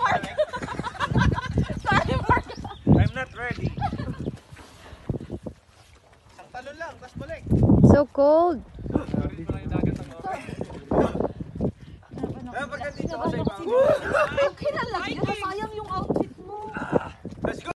Mark! Sorry, Mark! I'm not ready. Ang talon lang, tas balik. So cold. Pagka dito ako sa ibang. Okay na lang.